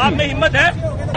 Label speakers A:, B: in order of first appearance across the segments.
A: आप में हिम्मत है?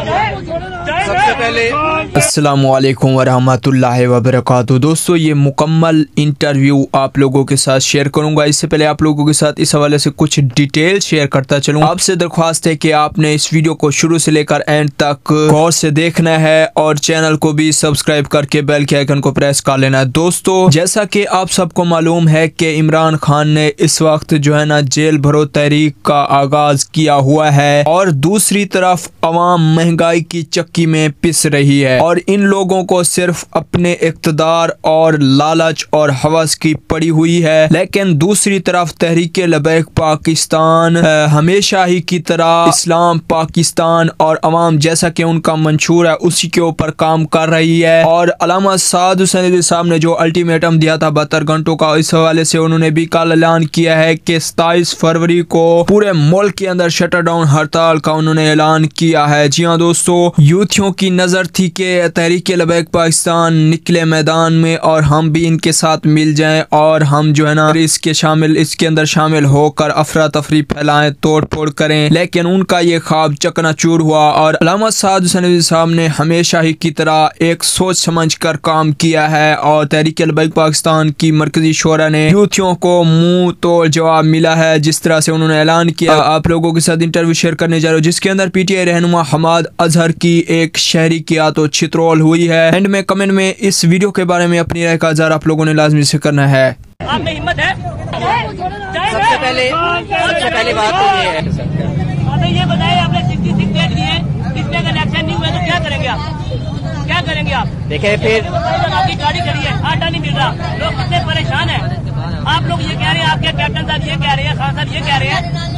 B: सबसे पहले
C: अस्सलामुअलैकुम वरहमतुल्लाहि वबरकातुहू। दोस्तों, ये मुकम्मल इंटरव्यू आप लोगों के साथ शेयर करूंगा। इससे पहले आप लोगों के साथ इस हवाले से कुछ डिटेल शेयर करता चलूँ। आपसे दरख्वास्त है कि आपने इस वीडियो को शुरू से लेकर एंड तक गौर से देखना है और चैनल को भी सब्सक्राइब करके बेल के आइकन को प्रेस कर लेना है। दोस्तों, जैसा कि आप सबको मालूम है कि इमरान खान ने इस वक्त जो है ना जेल भरो तहरीक का आगाज किया हुआ है और दूसरी तरफ अवाम महंगाई की चक्की में पिस रही है और इन लोगों को सिर्फ अपने इक़्तिदार और लालच और हवस की पड़ी हुई है। लेकिन दूसरी तरफ तहरीक लबैक पाकिस्तान हमेशा ही की तरह इस्लाम पाकिस्तान और अवाम जैसा कि उनका मंशूर है उसी के ऊपर काम कर रही है। और अल्लामा साद हुसैन साहब ने जो अल्टीमेटम दिया था 72 घंटों का, इस हवाले से उन्होंने भी कल ऐलान किया है कि 27 फरवरी को पूरे मुल्क के अंदर शटर डाउन हड़ताल का उन्होंने ऐलान किया है। जी हाँ दोस्तों, यूथियों की नजर थी कि तहरीक लबैक पाकिस्तान निकले मैदान में और हम भी इनके साथ मिल जाएं और हम जो है ना इसके अंदर शामिल होकर अफरा तफरी फैलाएं, तोड़ फोड़ करें। लेकिन उनका ये ख्वाब चकनाचूर हुआ और अल्लामा साद हुसैन साहब ने हमेशा ही की तरह एक सोच समझ कर काम किया है और तहरीक लबैक पाकिस्तान की मरकजी शोरा ने यूथियों को मुंह तोड़ जवाब मिला है। जिस तरह से उन्होंने ऐलान किया, आप लोगों के साथ इंटरव्यू शेयर करने जा रहे हो जिसके अंदर पीटीआई रहनुमा हमाद अजहर की एक शहरी की तो छित्रोल हुई है। एंड में कमेंट में इस वीडियो के बारे में अपनी राय का इज़हार आप लोगों ने लाजमी से करना है।
A: आप में हिम्मत है?
B: सबसे पहले बात तो ये है,
A: ये बताइए, आपने 66 डेट दी है, इसमें अगर इलेक्शन नहीं हुए तो क्या करेंगे आप? क्या करेंगे आप?
B: देखिए फिर
A: आपकी गाड़ी खड़ी है, आटा नहीं मिल रहा, लोग कितने परेशान है। आप लोग ये कह रहे हैं, आपके कैप्टन साहब ये कह रहे हैं, खान साहब ये कह रहे हैं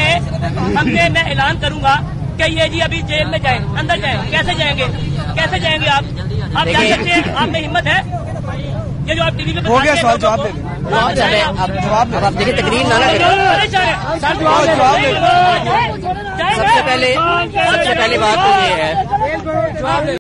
A: कि मैं ऐलान करूंगा कि ये जी अभी जेल में जाए, अंदर जाए। कैसे जाएंगे? कैसे जाएंगे आप जा सकते हैं? आप में हिम्मत है? ये जो आप टीवी पे
B: हो गया सवाल जवाब आप देखिए तकरीर ना सबसे पहले बात तो ये है